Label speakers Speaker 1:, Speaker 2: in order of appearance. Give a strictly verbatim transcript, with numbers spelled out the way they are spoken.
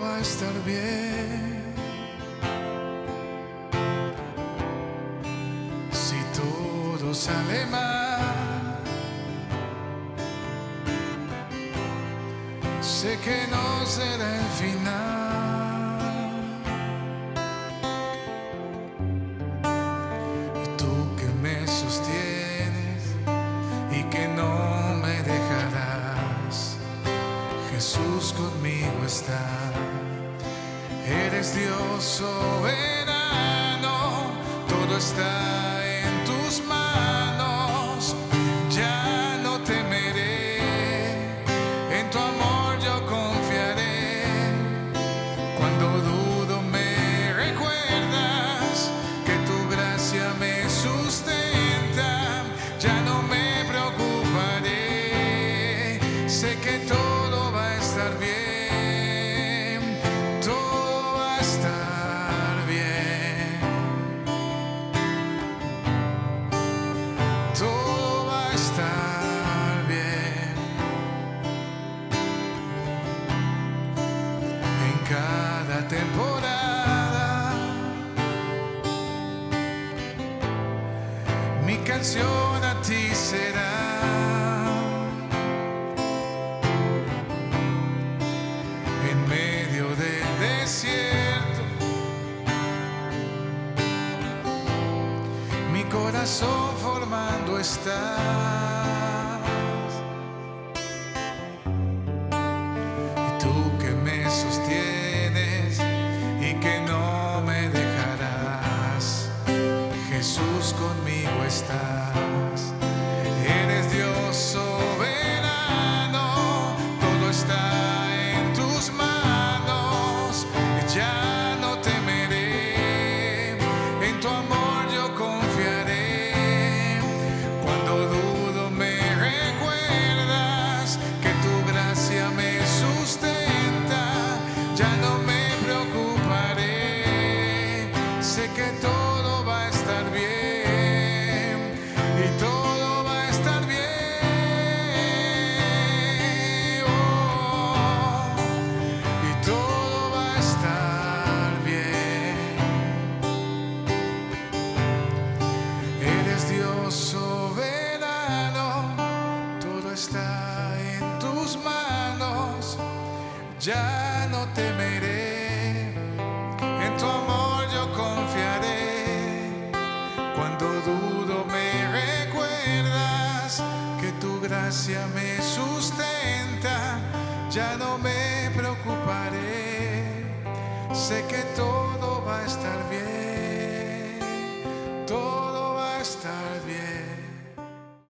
Speaker 1: va a estar bien. Si todo sale mal, sé que no será el final. Y tú que me sostienes y que no me dejarás, Jesús conmigo está. Eres Dios soberano, todo está en tus manos. Ya no temeré, en tu amor yo confiaré. Cuando dudo me recuerdas que tu gracia me sustenta. Ya no me preocuparé, sé que todo va a estar bien. Todo va a estar bien. Todo va a estar bien. En cada temporada mi canción a ti será. En medio del desierto mi corazón formando estás. Y tú que me sostienes y que no me dejarás, Jesús conmigo estás. Eres Dios soberano, todo está en tus manos. Ya no temeré, en tu amor yo confiaré. Cuando dudo me recuerdas que tu gracia me sustenta. Ya no me preocuparé, sé que todo va a estar bien. Y todo va a estar bien. Oh, y todo va a estar bien. Eres Dios soberano, todo está en tus manos. Ya no temeré, en tu amor yo confiaré. Cuando dudo me recuerdas que tu gracia me sustenta. Ya no me preocuparé, sé que todo va a estar bien.